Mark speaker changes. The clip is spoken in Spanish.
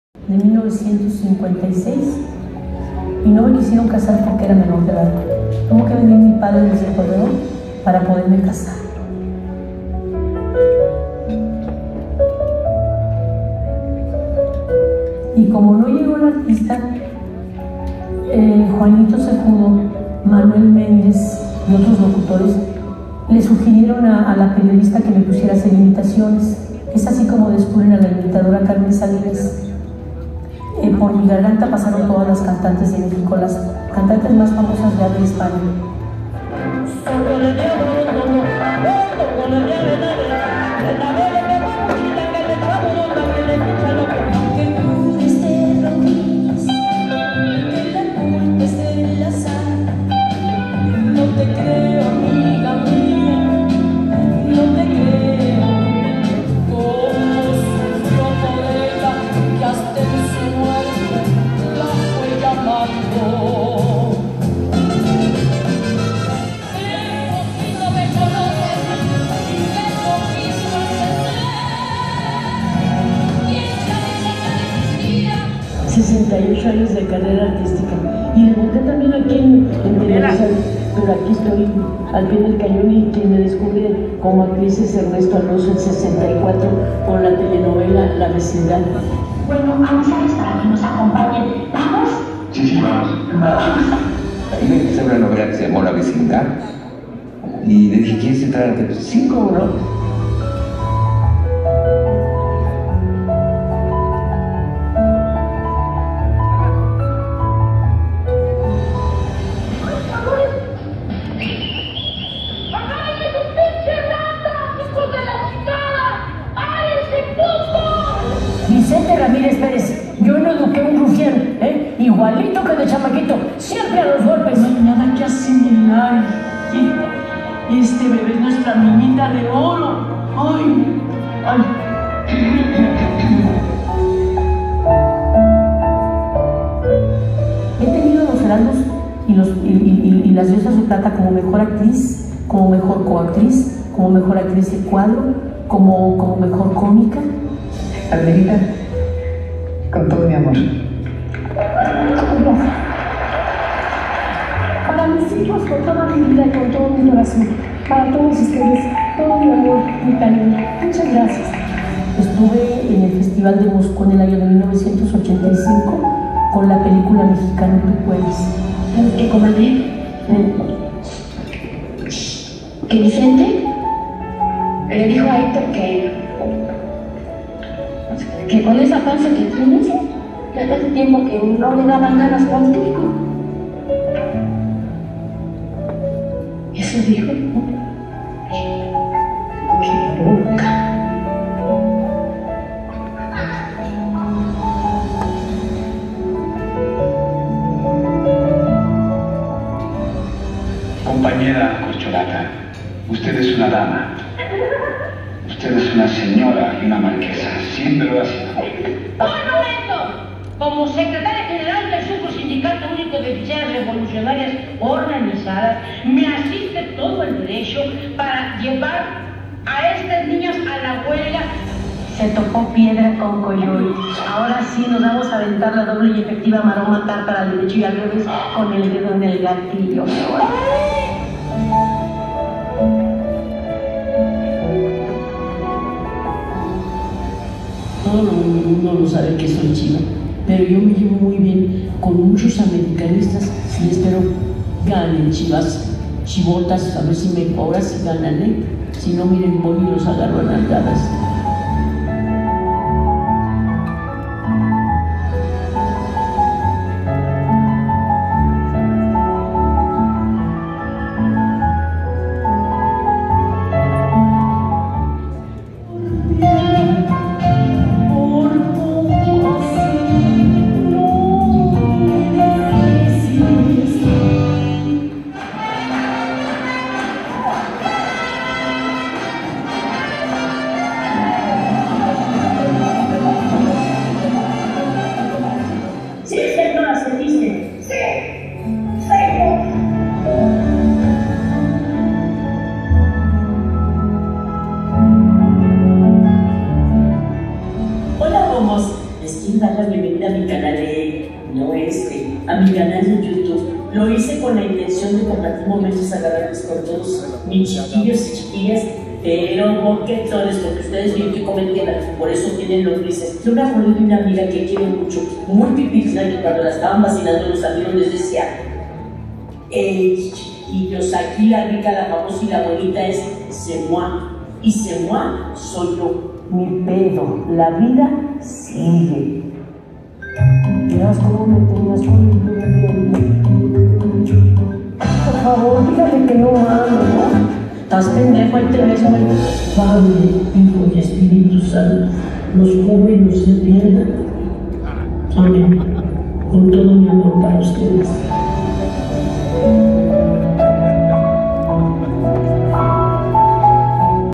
Speaker 1: de 1956 y no me quisieron casar porque era menor de edad. Tuvo que venir mi padre desde Ecuador para poderme casar. Y como no llegó el artista, Juanito Cejudo, Manuel Méndez y otros locutores le sugirieron a la periodista que me pusiera a hacer imitaciones. Es así como descubren a la imitadora Carmen Salinas. Por mi garganta pasaron todas las cantantes de México, las cantantes más famosas de habla hispana. Años de carrera artística y debuté también aquí en televisión, pero aquí estoy al pie del cañón y quien me descubre como actriz es Ernesto Alonso en 64 con la telenovela La Vecindad.
Speaker 2: Bueno, anunciarles para que nos acompañen. ¿Vamos?
Speaker 3: Sí, vamos. Ahí me empecé una novela que se llamó La Vecindad y le dije, ¿quieres entrar? Sí, ¿cómo no?
Speaker 1: Vicente Ramírez Pérez, yo no eduqué a un rufián, igualito que de chamaquito, siempre a los golpes.
Speaker 4: No hay nada que asimilar, hijita. Este bebé es nuestra minita de oro. Ay, ay.
Speaker 1: He tenido los Heraldos y las Diosas de Plata como mejor actriz, como mejor coactriz, como mejor actriz de cuadro, como mejor cómica.
Speaker 5: Adelita, con todo mi amor.
Speaker 2: Para mis hijos, con toda mi vida y con todo mi corazón. Para todos ustedes, todo mi amor, mi cariño. Muchas gracias.
Speaker 1: Estuve en el Festival de Moscú en el año de 1985 con la película mexicana Tú Puedes.
Speaker 2: ¿Qué comandé? Que Vicente le dijo a Héctor que con esa panza que tienes, que hace tiempo que no le daban ganas contigo. Eso dijo. Qué boca.
Speaker 6: Compañera corcholata, usted es una dama. Usted es una señora y una marquesa. Siempre lo ha sido.
Speaker 7: ¡Un momento! Como secretaria general del Sucro Sindicato Único de Ficheras Revolucionarias Organizadas, me asiste todo el derecho para llevar a estas niñas a la huelga.
Speaker 1: Se tocó piedra con coyote. Ahora sí nos vamos a aventar la doble y efectiva maroma tártara al derecho y al revés con el dedo en el gatillo.
Speaker 4: Todo el mundo lo sabe que soy chiva, pero yo me llevo muy bien con muchos americanistas y espero ganen chivas, chivotas, a ver si me ahora sí ganan, Si no, miren, voy y los agarro a nalgadas. ustedes dan la bienvenida a mi canal no a mi canal de YouTube. Lo hice con la intención de compartir momentos agradables con todos mis chiquillos y chiquillas, pero boquetones, porque ustedes bien que comen tierra, por eso tienen los grises. Yo me acordé de una amiga que quiero mucho, muy pipizna, que cuando la estaban vacinando los amigos les decía: chiquillos, aquí la rica, la famosa y la bonita es c'est moi, y c'est moi soy yo.
Speaker 1: Mi pedo, la vida sigue. Miras cómo me tenías con el dedo. Por favor, dígale que no mames, ¿no? Estás pendejo, ahí te ves, güey.
Speaker 4: Padre, Hijo y Espíritu Santo, nos cubre y nos defienda. Amén. Con todo mi amor para ustedes.